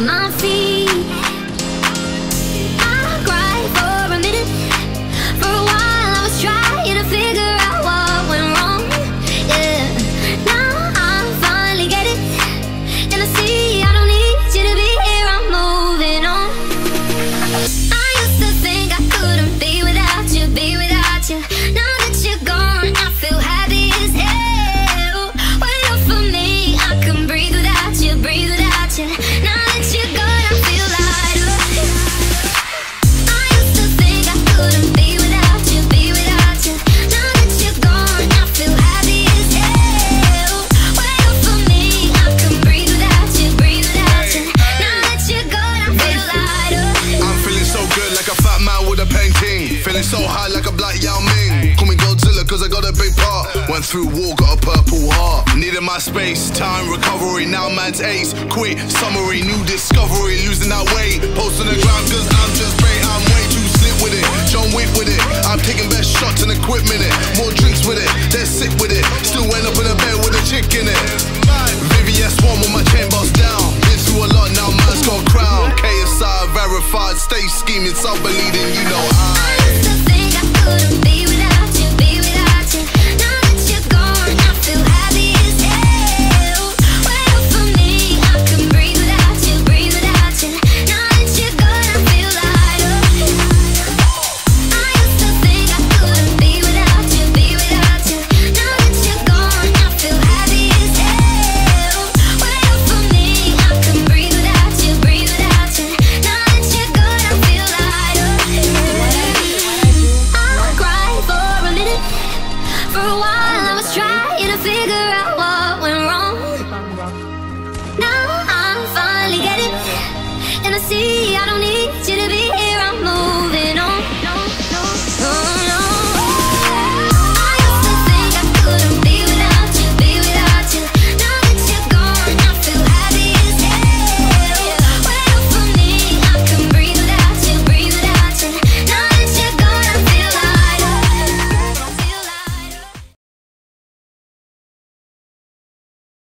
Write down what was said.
on my feet. I cried for a minute. For a while I was trying to figure out what went wrong. Yeah, now I finally get it, and I see I don't need you to be here. I'm moving on. I used to think I couldn't be without you, be without you. Now that you're gone, I feel happy as hell. Wait up for me, I can breathe without you, breathe without you. Now that you're gone, I feel lighter. I used to think I couldn't be without you, be without you. Now that you're gone, I feel happy as hell. Wait up for me, I can breathe without you, breathe without you. Now that you're gone, I feel lighter. I'm feeling so good like a fat man with a painting. Feeling so high like a black Yao Ming. Call me Godzilla cause I got a big part. Went through war, got a purple heart. Needed my space, time, recovery. Now man's ace, quit, summary. New discovery, losing that weight. Post on the ground cause I'm just great. I'm way too slick with it, John Wick with it. I'm taking best shots and equipment it. More drinks with it, they're sick with it. Still end up in a bed with a chick in it. VVS one with my chain boss down. Been through a lot, now man's got a crown. KSI verified, stay scheming, sub-leading, you know I used to think I couldn't be without you, be without you. Now that you're gone, I feel happy as hell. Wait up for me, I can breathe without you, breathe without you. Now that you're gone, I feel lighter. I used to think I couldn't be without you, be without you. Now that you're gone, I feel happy as hell. Wait up for me, I can breathe without you, breathe without you. Now that you're gone, I feel lighter. I cried for a minute. For a while I was trying to figure out what went wrong. Now I finally get it, and I see I don't need you.